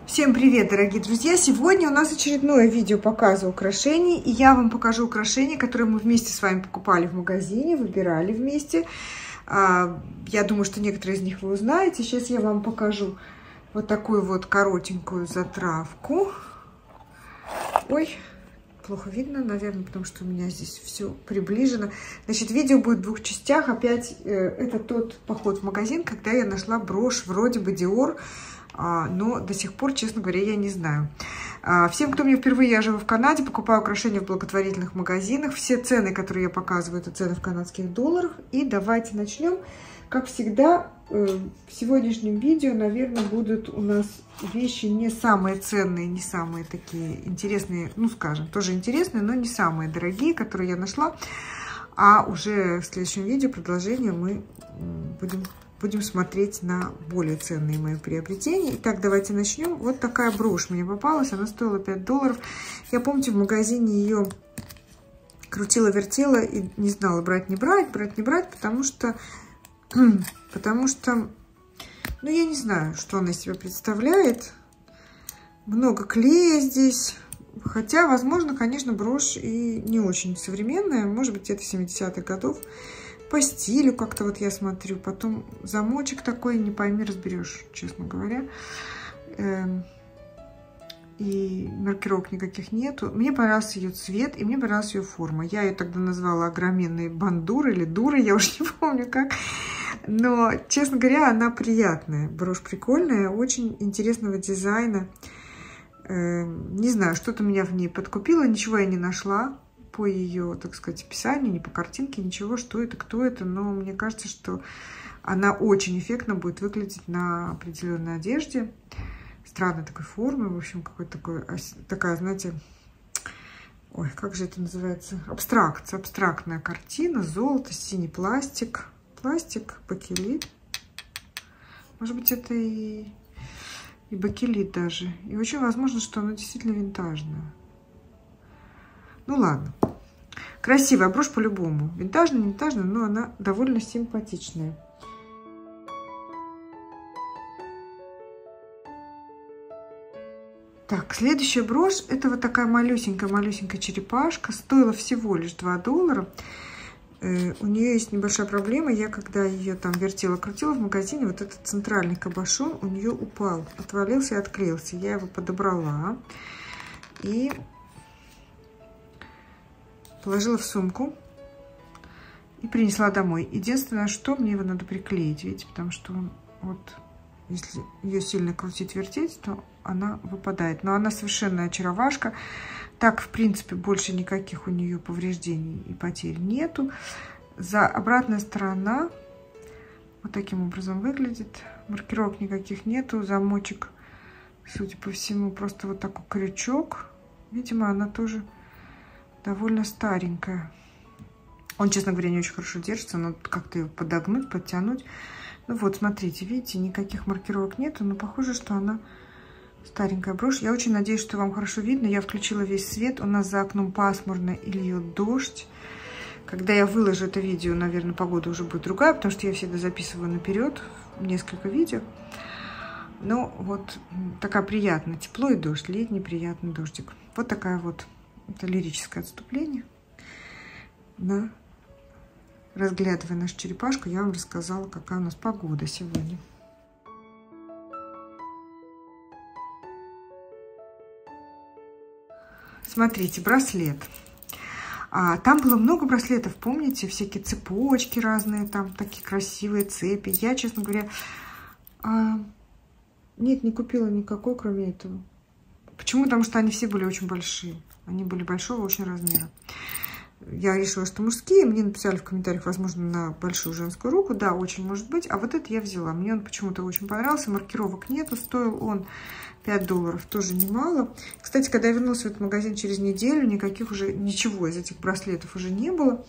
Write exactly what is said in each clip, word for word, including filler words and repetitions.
Всем привет, дорогие друзья! Сегодня у нас очередное видео показа украшений. И я вам покажу украшения, которые мы вместе с вами покупали в магазине, выбирали вместе. Я думаю, что некоторые из них вы узнаете. Сейчас я вам покажу вот такую вот коротенькую затравку. Ой, плохо видно, наверное, потому что у меня здесь все приближено. Значит, видео будет в двух частях. Опять э, это тот поход в магазин, когда я нашла брошь вроде бы Dior, а, но до сих пор, честно говоря, я не знаю. А, всем, кто мне впервые, я живу в Канаде, покупаю украшения в благотворительных магазинах. Все цены, которые я показываю, это цены в канадских долларах. И давайте начнем. Как всегда, э, в сегодняшнем видео, наверное, будут у нас вещи не самые ценные, не самые такие интересные, ну, скажем, тоже интересные, но не самые дорогие, которые я нашла. А уже в следующем видео, продолжение, мы будем, будем смотреть на более ценные мои приобретения. Итак, давайте начнем. Вот такая брошь мне попалась, она стоила пять долларов. Я, помните, в магазине ее крутила-вертела и не знала, брать, не брать, брать, не брать, потому что... Потому что, ну, я не знаю, что она из себя представляет. Много клея здесь. Хотя, возможно, конечно, брошь и не очень современная. Может быть, где-то семидесятых годов. По стилю как-то вот я смотрю. Потом замочек такой, не пойми, разберешь, честно говоря. И маркировок никаких нету. Мне понравился ее цвет, и мне понравилась ее форма. Я ее тогда назвала огроменной бандурой или дурой, я уже не помню как. Но, честно говоря, она приятная. Брошь прикольная, очень интересного дизайна. Не знаю, что-то меня в ней подкупило. Ничего я не нашла по ее, так сказать, описанию, ни по картинке, ничего, что это, кто это. Но мне кажется, что она очень эффектно будет выглядеть на определенной одежде. Странной такой формы, в общем, какой-то такой, такая, знаете, ой, как же это называется? Абстракция, абстрактная картина, золото, синий пластик, пластик, бакелит. Может быть, это и, и бакелит даже. И очень возможно, что она действительно винтажная. Ну ладно. Красивая брошь по-любому. Винтажная, не винтажная, но она довольно симпатичная. Так, следующая брошь, это вот такая малюсенькая-малюсенькая черепашка, стоила всего лишь два доллара. Э, у нее есть небольшая проблема, я когда ее там вертела-крутила в магазине, вот этот центральный кабошон у нее упал, отвалился и отклеился. Я его подобрала и положила в сумку и принесла домой. Единственное, что мне его надо приклеить, видите, потому что он вот... Если ее сильно крутить-вертеть, то она выпадает. Но она совершенно очаровашка. Так, в принципе, больше никаких у нее повреждений и потерь нету. За обратная сторона вот таким образом выглядит. Маркировок никаких нету. Замочек, судя по всему, просто вот такой крючок. Видимо, она тоже довольно старенькая. Он, честно говоря, не очень хорошо держится. Надо как-то его подогнуть, подтянуть. Ну вот, смотрите, видите, никаких маркировок нету, но похоже, что она старенькая брошь. Я очень надеюсь, что вам хорошо видно. Я включила весь свет. У нас за окном пасмурно и льет дождь. Когда я выложу это видео, наверное, погода уже будет другая, потому что я всегда записываю наперед несколько видео. Но вот такая приятная тепло и дождь, летний приятный дождик. Вот такая вот, это лирическое отступление на... Разглядывая нашу черепашку, я вам рассказала, какая у нас погода сегодня. Смотрите, браслет. А, там было много браслетов, помните? Всякие цепочки разные, там такие красивые цепи. Я, честно говоря, а, нет, не купила никакой, кроме этого. Почему? Потому что они все были очень большие. Они были большого очень размера. Я решила, что мужские. Мне написали в комментариях, возможно, на большую женскую руку. Да, очень может быть. А вот это я взяла. Мне он почему-то очень понравился. Маркировок нету. Стоил он пять долларов. Тоже немало. Кстати, когда я вернулась в этот магазин через неделю, никаких уже, ничего из этих браслетов уже не было.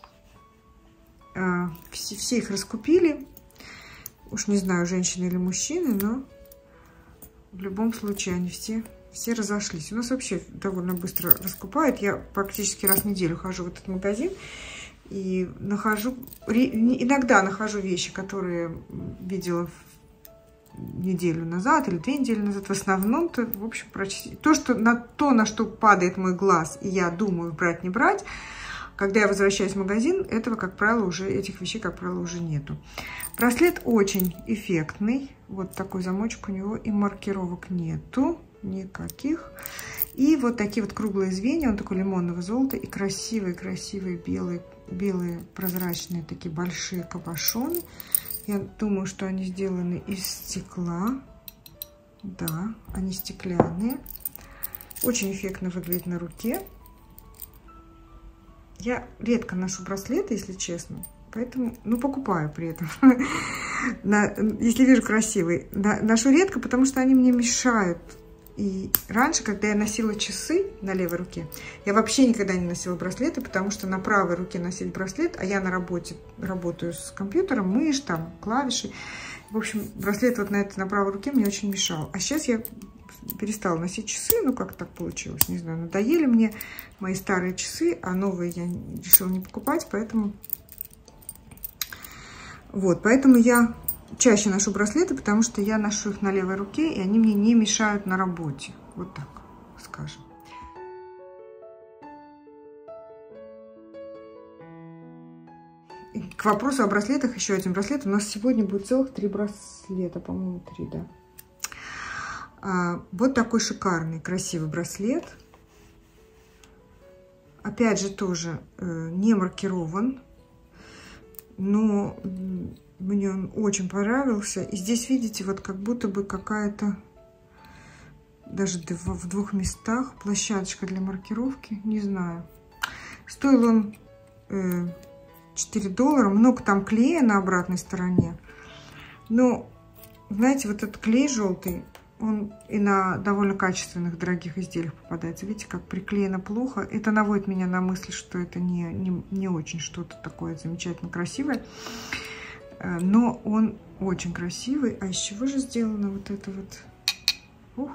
Все, все их раскупили. Уж не знаю, женщины или мужчины, но в любом случае они все... Все разошлись. У нас вообще довольно быстро раскупают. Я практически раз в неделю хожу в этот магазин. И нахожу... Иногда нахожу вещи, которые видела неделю назад или две недели назад. В основном-то, в общем, почти то, что на то, на что падает мой глаз, и я думаю, брать, не брать, когда я возвращаюсь в магазин, этого, как правило, уже, этих вещей, как правило, уже нету. Браслет очень эффектный. Вот такой замочек у него, и маркировок нету никаких. И вот такие вот круглые звенья, он такой лимонного золота, и красивые-красивые белые, белые прозрачные такие большие кабошоны. Я думаю, что они сделаны из стекла. Да, они стеклянные. Очень эффектно выглядит на руке. Я редко ношу браслеты, если честно. Поэтому, ну, покупаю при этом. Если вижу красивый. Ношу редко, потому что они мне мешают. И раньше, когда я носила часы на левой руке, я вообще никогда не носила браслеты, потому что на правой руке носить браслет, а я на работе работаю с компьютером, мышь, там, клавиши. В общем, браслет вот на этой, на правой руке мне очень мешал. А сейчас я перестала носить часы, ну, как так получилось, не знаю, надоели мне мои старые часы, а новые я решила не покупать, поэтому... Вот, поэтому я... чаще ношу браслеты, потому что я ношу их на левой руке, и они мне не мешают на работе. Вот так, скажем. И к вопросу о браслетах, еще один браслет. У нас сегодня будет целых три браслета, по-моему, три, да. А, вот такой шикарный, красивый браслет. Опять же, тоже э, не маркирован, но... Мне он очень понравился. И здесь, видите, вот как будто бы какая-то, даже в двух местах, площадочка для маркировки. Не знаю. Стоил он э, четыре доллара. Много там клея на обратной стороне. Но, знаете, вот этот клей желтый, он и на довольно качественных, дорогих изделиях попадается. Видите, как приклеено плохо. Это наводит меня на мысль, что это не, не, не очень что-то такое замечательно красивое. Но он очень красивый. А из чего же сделано вот это вот? Ух!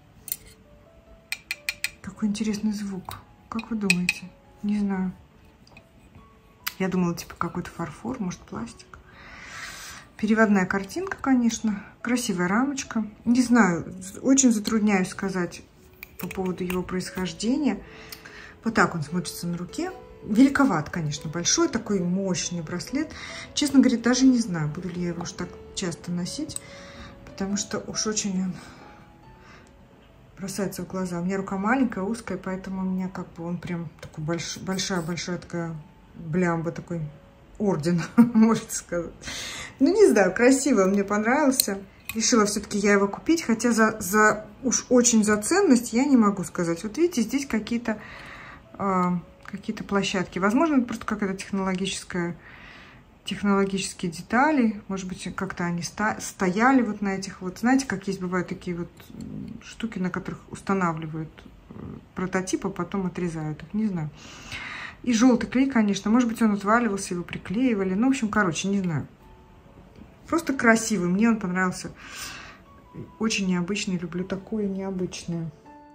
Какой интересный звук. Как вы думаете? Не знаю. Я думала, типа какой-то фарфор, может, пластик. Переводная картинка, конечно. Красивая рамочка. Не знаю, очень затрудняюсь сказать по поводу его происхождения. Вот так он смотрится на руке. Великоват, конечно, большой такой мощный браслет. Честно говоря, даже не знаю, буду ли я его уж так часто носить, потому что уж очень он бросается в глаза. У меня рука маленькая, узкая, поэтому у меня как бы он прям такой большая-большая такая блямба, такой орден, можно сказать. Ну, не знаю, красиво, мне понравился. Решила все-таки я его купить, хотя за, за уж очень за ценность я не могу сказать. Вот видите, здесь какие-то... Э, какие-то площадки. Возможно, это просто какая-то технологическая, технологические детали. Может быть, как-то они ста стояли вот на этих вот... Знаете, как есть, бывают такие вот штуки, на которых устанавливают прототипы, потом отрезают их. Не знаю. И желтый клей, конечно. Может быть, он отваливался, его приклеивали. Ну, в общем, короче, не знаю. Просто красивый. Мне он понравился. Очень необычный. Люблю такое необычное.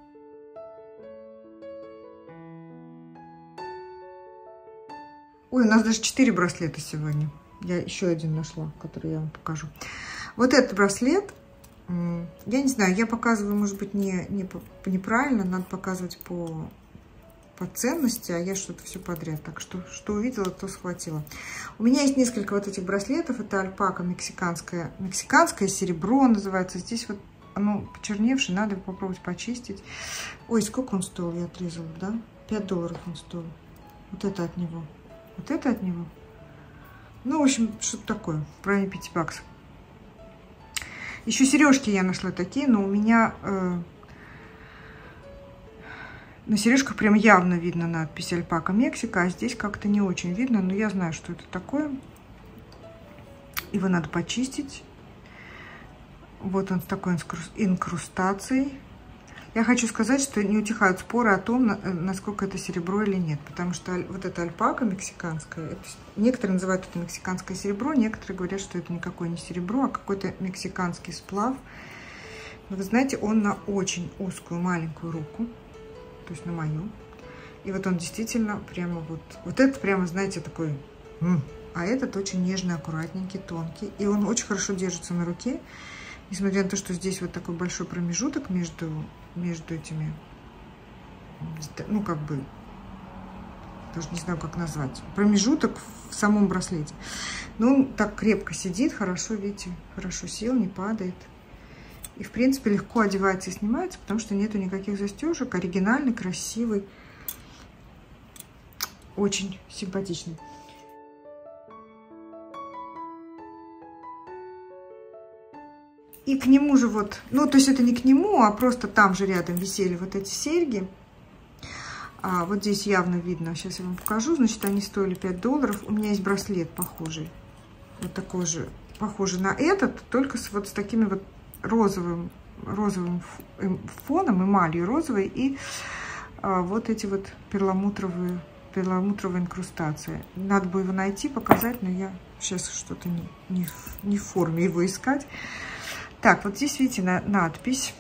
Ой, у нас даже четыре браслета сегодня. Я еще один нашла, который я вам покажу. Вот этот браслет, я не знаю, я показываю, может быть, не, не, неправильно, надо показывать по, по ценности, а я что-то все подряд. Так что, что увидела, то схватила. У меня есть несколько вот этих браслетов. Это альпака мексиканская. Мексиканское серебро называется. Здесь вот оно почерневшее, надо его попробовать почистить. Ой, сколько он стоил, я отрезала, да? пять долларов он стоил. Вот это от него. Вот это от него. Ну, в общем, что-то такое. В районе пяти баксов. Еще сережки я нашла такие, но у меня э, на сережках прям явно видно надпись Альпака Мексика, а здесь как-то не очень видно, но я знаю, что это такое. Его надо почистить. Вот он с такой инкрустацией. Я хочу сказать, что не утихают споры о том, насколько это серебро или нет. Потому что вот эта альпака мексиканская, это, некоторые называют это мексиканское серебро, некоторые говорят, что это никакое не серебро, а какой-то мексиканский сплав. Но вы знаете, он на очень узкую маленькую руку, то есть на мою. И вот он действительно прямо вот, вот этот прямо, знаете, такой, а этот очень нежный, аккуратненький, тонкий. И он очень хорошо держится на руке. Несмотря на то, что здесь вот такой большой промежуток между, между этими, ну, как бы, даже не знаю, как назвать, промежуток в самом браслете. Но он так крепко сидит, хорошо, видите, хорошо сел, не падает. И, в принципе, легко одевается и снимается, потому что нету никаких застежек. Оригинальный, красивый, очень симпатичный. И к нему же вот, ну, то есть это не к нему, а просто там же рядом висели вот эти серьги. А вот здесь явно видно, сейчас я вам покажу, значит, они стоили пять долларов. У меня есть браслет похожий, вот такой же, похожий на этот, только с вот с такими вот розовым, розовым фоном, эмалью розовой, и а, вот эти вот перламутровые, перламутровая инкрустация. Надо бы его найти, показать, но я сейчас что-то не, не, не в форме его искать. Так, вот здесь, видите, на, надпись.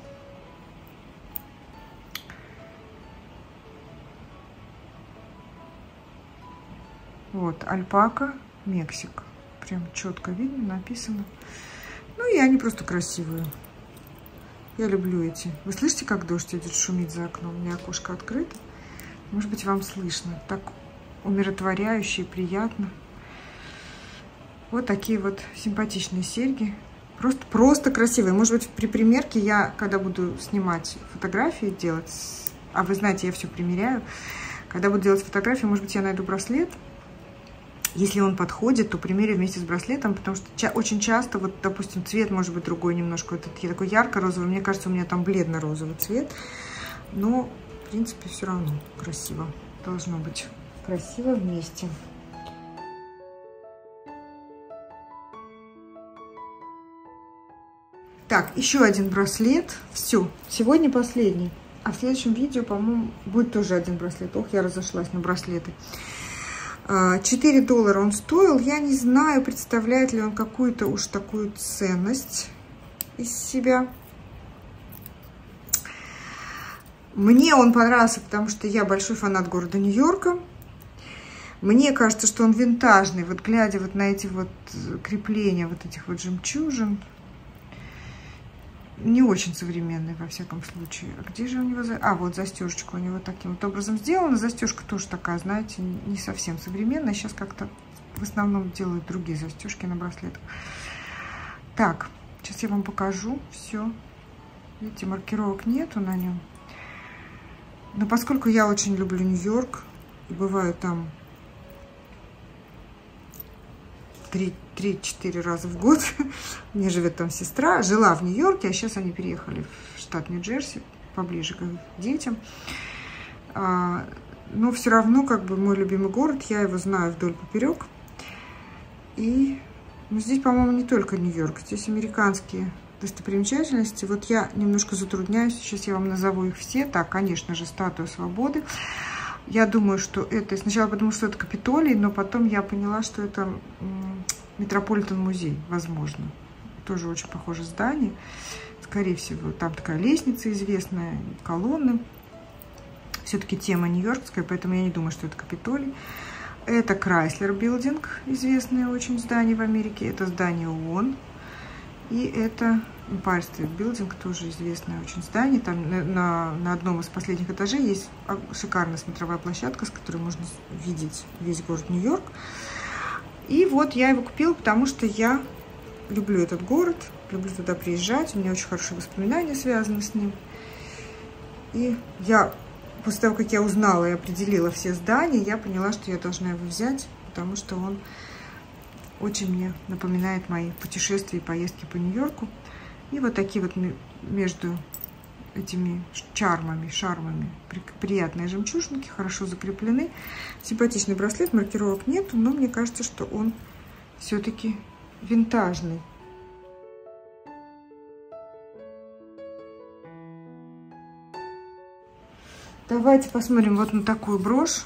Вот, альпака, Мексика. Прям четко видно, написано. Ну, и они просто красивые. Я люблю эти. Вы слышите, как дождь идет, шумит за окном? У меня окошко открыто. Может быть, вам слышно. Так умиротворяюще и приятно. Вот такие вот симпатичные серьги. Просто, просто красивые. Может быть, при примерке я, когда буду снимать фотографии, делать... А вы знаете, я все примеряю. Когда буду делать фотографии, может быть, я найду браслет. Если он подходит, то примерю вместе с браслетом, потому что ча очень часто, вот, допустим, цвет может быть другой немножко. Этот я такой ярко-розовый. Мне кажется, у меня там бледно-розовый цвет. Но, в принципе, все равно красиво. Должно быть красиво вместе. Так, еще один браслет. Все, сегодня последний. А в следующем видео, по-моему, будет тоже один браслет. Ох, я разошлась на браслеты. четыре доллара он стоил. Я не знаю, представляет ли он какую-то уж такую ценность из себя. Мне он понравился, потому что я большой фанат города Нью-Йорка. Мне кажется, что он винтажный. Вот глядя вот на эти вот крепления вот этих вот жемчужин. Не очень современный, во всяком случае. А где же у него... За... А, вот застежечка у него таким вот образом сделана. Застежка тоже такая, знаете, не совсем современная. Сейчас как-то в основном делают другие застежки на браслетах. Так, сейчас я вам покажу все. Видите, маркировок нету на нем. Но поскольку я очень люблю Нью-Йорк, и бываю там три-четыре раза в год. У меня живет там сестра, жила в Нью-Йорке, а сейчас они переехали в штат Нью-Джерси, поближе к детям. А, но все равно, как бы, мой любимый город, я его знаю вдоль поперек. И ну, здесь, по-моему, не только Нью-Йорк, здесь американские достопримечательности. Вот я немножко затрудняюсь, сейчас я вам назову их все. Так, конечно же, Статуя Свободы. Я думаю, что это... Сначала подумала, что это Капитолий, но потом я поняла, что это Метрополитен музей, возможно. Тоже очень похоже здание. Скорее всего, там такая лестница известная, колонны. Все-таки тема нью-йоркская, поэтому я не думаю, что это Капитолий. Это Chrysler Building, известное очень здание в Америке. Это здание ООН. И это Empire State Building, тоже известное очень здание. Там на, на, на одном из последних этажей есть шикарная смотровая площадка, с которой можно видеть весь город Нью-Йорк. И вот я его купила, потому что я люблю этот город, люблю туда приезжать. У меня очень хорошие воспоминания связаны с ним. И я, после того, как я узнала и определила все здания, я поняла, что я должна его взять, потому что он очень мне напоминает мои путешествия и поездки по Нью-Йорку. И вот такие вот между этими чармами, шармами приятные жемчужинки, хорошо закреплены. Симпатичный браслет, маркировок нету, но мне кажется, что он все-таки винтажный. Давайте посмотрим вот на такую брошь.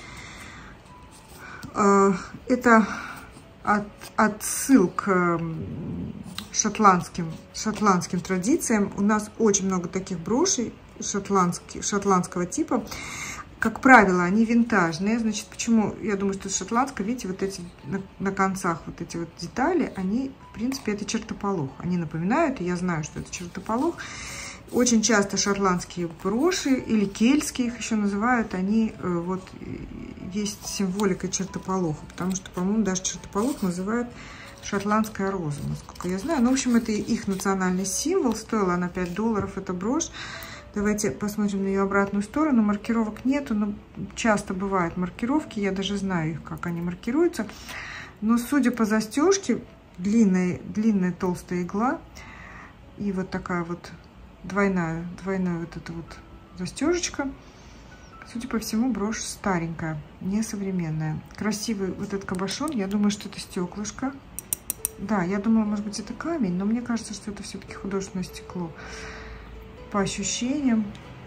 Это от, отсыл к шотландским, шотландским традициям. У нас очень много таких брошей шотландских, шотландского типа. как правило, они винтажные. Значит, почему? Я думаю, что это шотландская. Видите, вот эти на, на концах вот эти вот детали, они, в принципе, это чертополох. Они напоминают, и я знаю, что это чертополох. Очень часто шотландские броши, или кельтские их еще называют, они вот есть символика чертополоха, потому что, по-моему, даже чертополох называют шотландская роза, насколько я знаю. Ну, в общем, это их национальный символ. Стоила она пять долларов, эта брошь. Давайте посмотрим на ее обратную сторону. Маркировок нету, но часто бывают маркировки. Я даже знаю их, как они маркируются. Но судя по застежке, длинная, длинная толстая игла и вот такая вот двойная, двойная вот эта вот застежечка. Судя по всему, брошь старенькая, не современная. Красивый вот этот кабошон. Я думаю, что это стеклышко. Да, я думала, может быть, это камень, но мне кажется, что это все-таки художественное стекло. По ощущениям.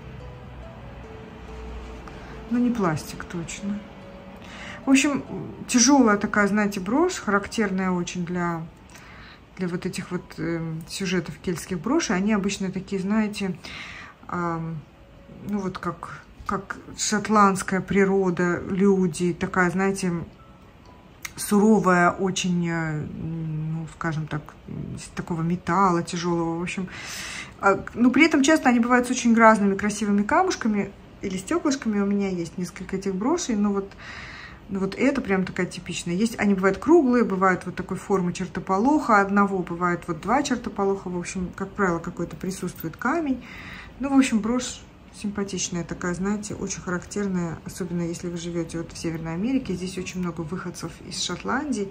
Но не пластик точно. В общем, тяжелая такая, знаете, брошь, характерная очень для, для вот этих вот э, сюжетов кельтских брошей. Они обычно такие, знаете, э, ну вот как, как шотландская природа, люди, такая, знаете, суровая, очень, ну, скажем так, из такого металла тяжелого, в общем. Но при этом часто они бывают с очень разными красивыми камушками или стеклышками. У меня есть несколько этих брошей, но вот, но вот это прям такая типичная. Есть, они бывают круглые, бывают вот такой формы чертополоха одного, бывает вот два чертополоха. В общем, как правило, какой-то присутствует камень. Ну, в общем, брошь симпатичная такая, знаете, очень характерная, особенно если вы живете вот в Северной Америке. Здесь очень много выходцев из Шотландии.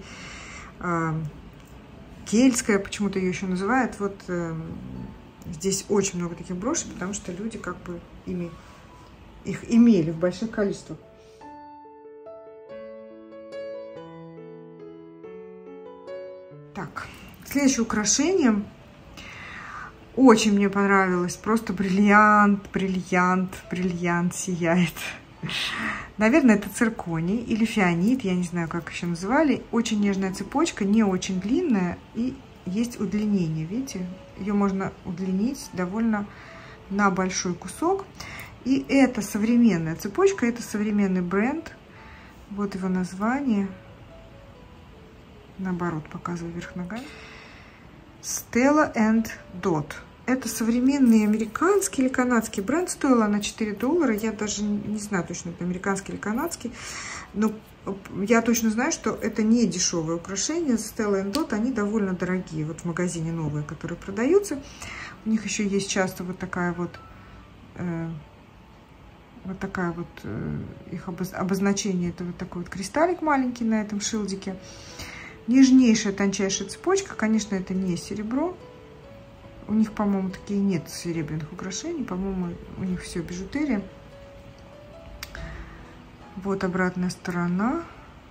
Кельтская, почему-то ее еще называют. Вот здесь очень много таких брошей, потому что люди как бы ими, их имели в больших количествах. Так, следующее украшение. Очень мне понравилось. Просто бриллиант, бриллиант, бриллиант сияет. Наверное, это цирконий или фианит, я не знаю, как еще называли. Очень нежная цепочка, не очень длинная, и есть удлинение, видите? Ее можно удлинить довольно на большой кусок. И это современная цепочка, это современный бренд. Вот его название. Наоборот, показываю вверх ногами. Stella энд Dot. Это современный американский или канадский бренд. Стоила она четыре доллара. Я даже не знаю точно, это американский или канадский. Но я точно знаю, что это не дешевые украшения. Stella энд Dot, они довольно дорогие. Вот в магазине новые, которые продаются. У них еще есть часто вот такая вот... Э, вот такая вот... Э, их обозначение. Это вот такой вот кристаллик маленький на этом шилдике. Нежнейшая, тончайшая цепочка. Конечно, это не серебро. У них, по-моему, такие нет серебряных украшений. По-моему, у них все бижутерия. Вот обратная сторона.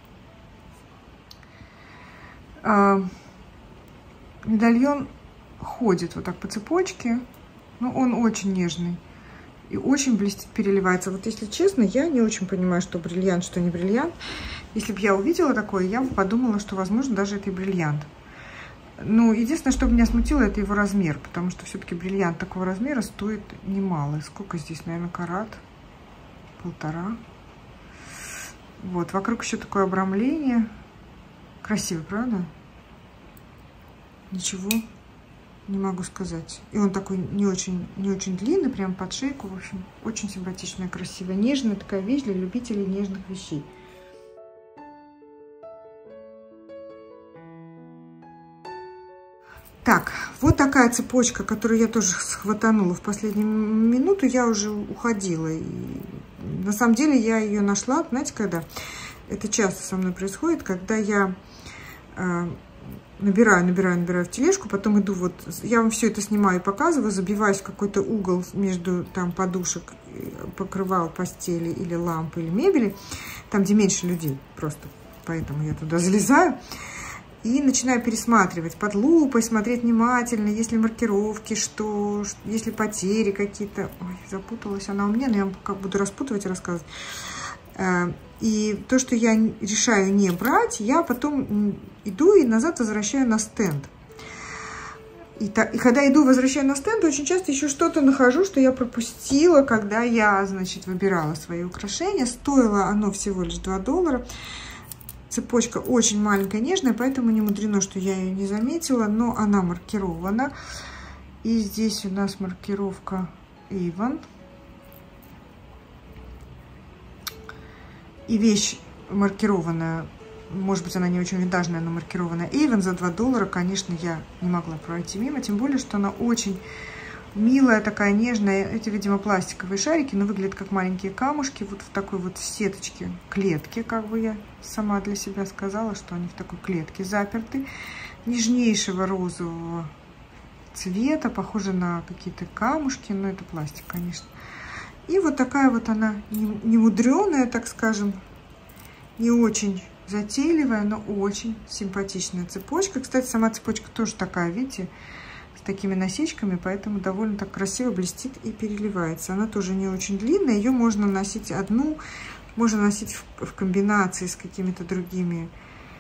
А, медальон ходит вот так по цепочке. Но он очень нежный. И очень блестит, переливается. Вот если честно, я не очень понимаю, что бриллиант, что не бриллиант. Если бы я увидела такое, я бы подумала, что, возможно, даже это и бриллиант. Ну, единственное, что меня смутило, это его размер. Потому что все-таки бриллиант такого размера стоит немало. Сколько здесь, наверное, карат? Полтора. Вот, вокруг еще такое обрамление. Красиво, правда? Ничего не могу сказать. И он такой не очень, не очень длинный, прям под шейку. В общем, очень симпатичная, красивая, нежная такая вещь для любителей нежных вещей. Так, вот такая цепочка, которую я тоже схватанула в последнюю минуту. Я уже уходила. И на самом деле я ее нашла, знаете, когда? Это часто со мной происходит, когда я э, набираю, набираю, набираю в тележку, потом иду вот... Я вам все это снимаю и показываю, забиваюсь в какой-то угол между там подушек, покрывал постели или лампы, или мебели. Там, где меньше людей просто. Поэтому я туда залезаю. И начинаю пересматривать под лупой, смотреть внимательно, есть ли маркировки, что, есть ли потери какие-то. Ой, запуталась она у меня, но я вам пока буду распутывать и рассказывать. И то, что я решаю не брать, я потом иду и назад возвращаю на стенд. И, та, и когда иду, возвращаю на стенд, очень часто еще что-то нахожу, что я пропустила, когда я, значит, выбирала свои украшения. Стоило оно всего лишь два доллара. Цепочка очень маленькая, нежная, поэтому не мудрено, что я ее не заметила, но она маркирована. И здесь у нас маркировка Avon. И вещь маркированная. Может быть, она не очень винтажная, но маркированная Avon за два доллара, конечно, я не могла пройти мимо. Тем более, что она очень милая, такая нежная. Эти, видимо, пластиковые шарики, но выглядят как маленькие камушки. Вот в такой вот сеточке, клетке, как бы я сама для себя сказала, что они в такой клетке заперты. Нежнейшего розового цвета, похоже на какие-то камушки, но это пластик, конечно. И вот такая вот она, не мудреная, так скажем, не очень затейливая, но очень симпатичная цепочка. Кстати, сама цепочка тоже такая, видите, с такими насечками, поэтому довольно так красиво блестит и переливается. Она тоже не очень длинная, ее можно носить одну, можно носить в, в комбинации с какими-то другими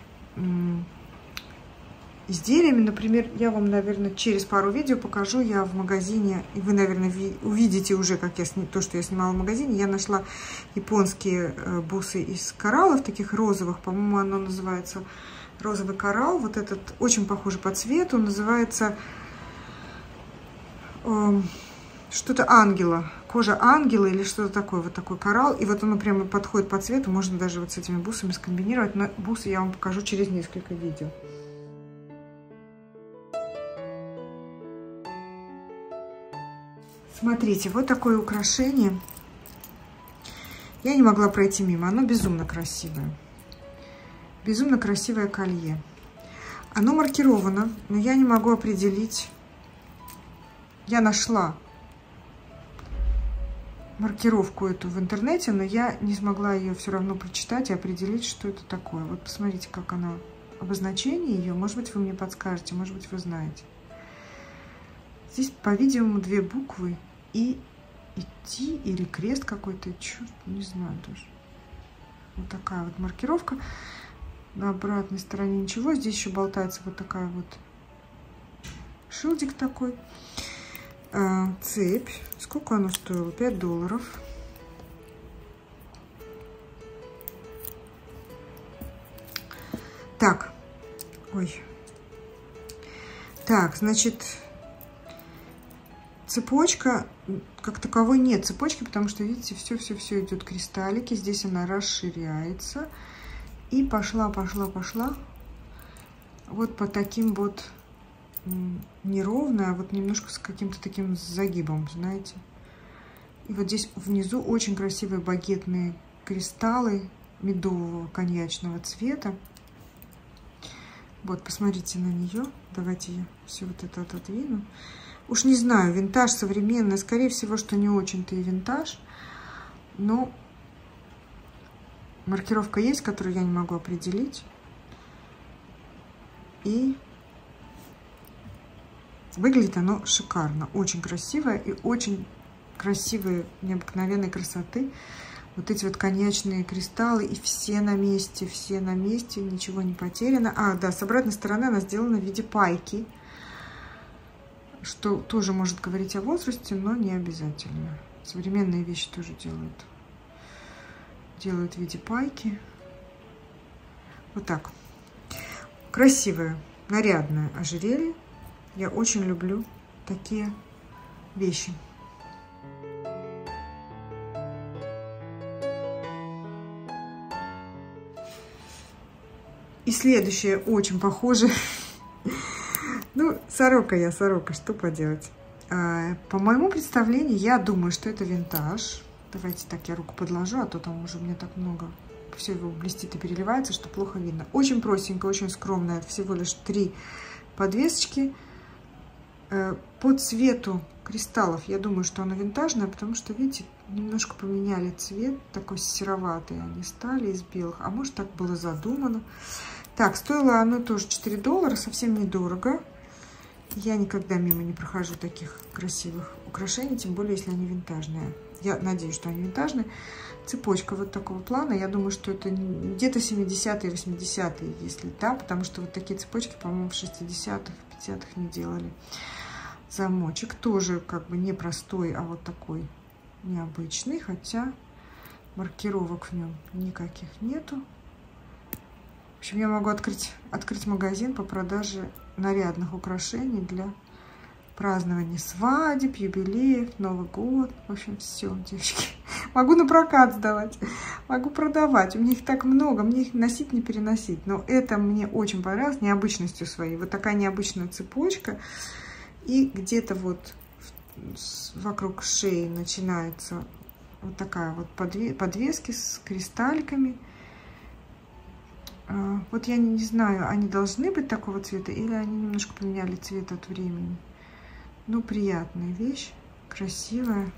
изделиями. Например, я вам, наверное, через пару видео покажу. Я в магазине, и вы, наверное, увидите уже, как я сни... то, что я снимала в магазине. Я нашла японские бусы из кораллов, таких розовых. По-моему, оно называется розовый коралл. Вот этот очень похожий по цвету. Называется э, что-то ангела. Кожа ангела или что-то такое. Вот такой коралл. И вот оно прямо подходит по цвету. Можно даже вот с этими бусами скомбинировать. Но бусы я вам покажу через несколько видео. Смотрите, вот такое украшение. Я не могла пройти мимо. Оно безумно красивое. Безумно красивое колье. Оно маркировано, но я не могу определить. Я нашла маркировку эту в интернете, но я не смогла ее все равно прочитать и определить, что это такое. Вот посмотрите, как она, обозначение ее. Может быть, вы мне подскажете, может быть, вы знаете. Здесь, по-видимому, две буквы. И идти или крест какой-то, черт, не знаю даже. Вот такая вот маркировка. На обратной стороне ничего. Здесь еще болтается вот такая вот шилдик такой. А, цепь. Сколько она стоила? пять долларов. Так. Ой. Так, значит, цепочка, как таковой нет цепочки, потому что, видите, все-все-все идет кристаллики. Здесь она расширяется. И пошла, пошла, пошла. Вот по таким вот, неровно, а вот немножко с каким-то таким загибом, знаете. И вот здесь внизу очень красивые багетные кристаллы медового коньячного цвета. Вот, посмотрите на нее. Давайте я все вот это отодвину. Уж не знаю, винтаж современный. Скорее всего, что не очень-то и винтаж. Но маркировка есть, которую я не могу определить. И выглядит оно шикарно. Очень красивое и очень красивые, необыкновенной красоты. Вот эти вот коньячные кристаллы, и все на месте, все на месте, ничего не потеряно. А, да, с обратной стороны она сделана в виде пайки, что тоже может говорить о возрасте, но не обязательно. Современные вещи тоже делают, делают в виде пайки. Вот так. Красивое, нарядное ожерелье. Я очень люблю такие вещи. И следующее очень похоже. Ну, сорока я, сорока, что поделать. По моему представлению, я думаю, что это винтаж. Давайте так, я руку подложу, а то там уже мне так много. Все его блестит и переливается, что плохо видно. Очень простенькая, очень скромная. Это всего лишь три подвесочки. По цвету кристаллов я думаю, что она винтажная, потому что, видите, немножко поменяли цвет. Такой сероватый они стали из белых. А может, так было задумано. Так, стоило оно тоже четыре доллара, совсем недорого. Я никогда мимо не прохожу таких красивых украшений, тем более, если они винтажные. Я надеюсь, что они винтажные. Цепочка вот такого плана. Я думаю, что это где-то семидесятые, восьмидесятые, если да, потому что вот такие цепочки, по-моему, в шестидесятых, пятидесятых не делали. Замочек тоже как бы не простой, а вот такой необычный, хотя маркировок в нем никаких нету. В общем, я могу открыть, открыть магазин по продаже нарядных украшений для празднования свадеб, юбилеев, Новый год. В общем, все, девочки. Могу на прокат сдавать, могу продавать. У меня их так много, мне их носить, не переносить. Но это мне очень понравилось необычностью своей. Вот такая необычная цепочка. И где-то вот вокруг шеи начинается вот такая вот подвески с кристалликами. Вот я не знаю, они должны быть такого цвета или они немножко поменяли цвет от времени. Ну, приятная вещь, красивая.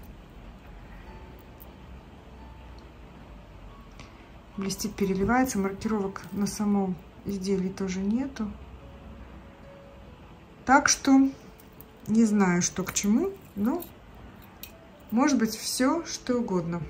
Блестит, переливается. Маркировок на самом изделии тоже нету. Так что не знаю, что к чему, но может быть все, что угодно.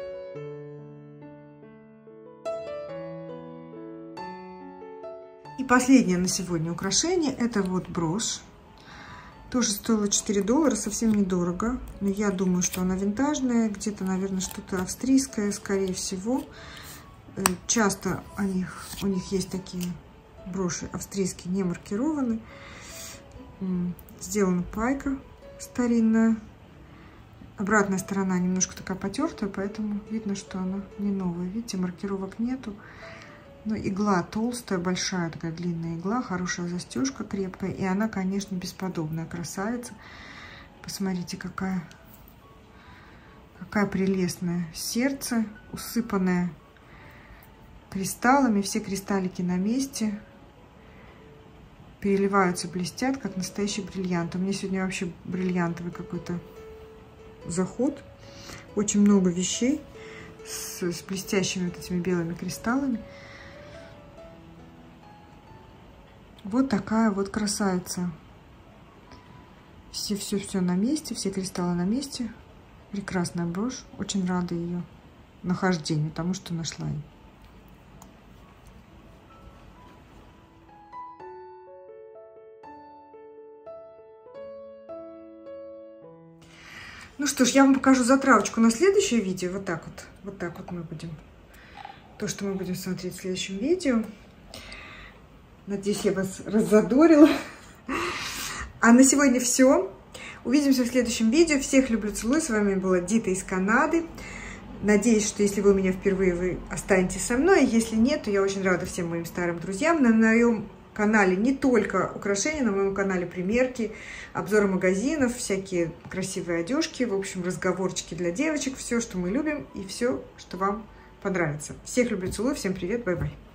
И последнее на сегодня украшение. Это вот брошь. Тоже стоила четыре доллара, совсем недорого. Но я думаю, что она винтажная. Где-то, наверное, что-то австрийское, скорее всего. Часто у них, у них есть такие броши австрийские, не маркированы. Сделана пайка старинная. Обратная сторона немножко такая потертая, поэтому видно, что она не новая. Видите, маркировок нету. Но игла толстая, большая такая длинная игла, хорошая застежка, крепкая. И она, конечно, бесподобная красавица. Посмотрите, какая, какая прелестная. Сердце, усыпанное кристаллами. Все кристаллики на месте. Переливаются, блестят, как настоящий бриллиант. У меня сегодня вообще бриллиантовый какой-то заход. Очень много вещей с, с блестящими вот этими белыми кристаллами. Вот такая вот красавица. Все-все-все на месте, все кристаллы на месте. Прекрасная брошь. Очень рада ее нахождению, тому, что нашла ее. Ну что ж, я вам покажу затравочку на следующее видео. Вот так вот. Вот так вот мы будем. То, что мы будем смотреть в следующем видео. Надеюсь, я вас раззадорила. А на сегодня все. Увидимся в следующем видео. Всех люблю, целую. С вами была Дита из Канады. Надеюсь, что если вы у меня впервые, вы останетесь со мной. Если нет, то я очень рада всем моим старым друзьям. На моем канале не только украшения, на моем канале примерки, обзоры магазинов, всякие красивые одежки, в общем, разговорчики для девочек, все, что мы любим и все, что вам понравится. Всех люблю, целую, всем привет, бай-бай.